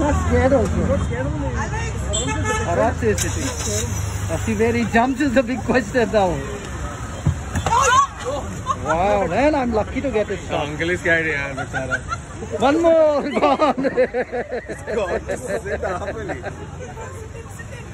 not scared also. Not scared only. Arav is sitting. See where he jumps is the big question now. Wow, man, I'm lucky to get it. Uncle is scared, yaar, bechara. One more, gone. God, sit happily.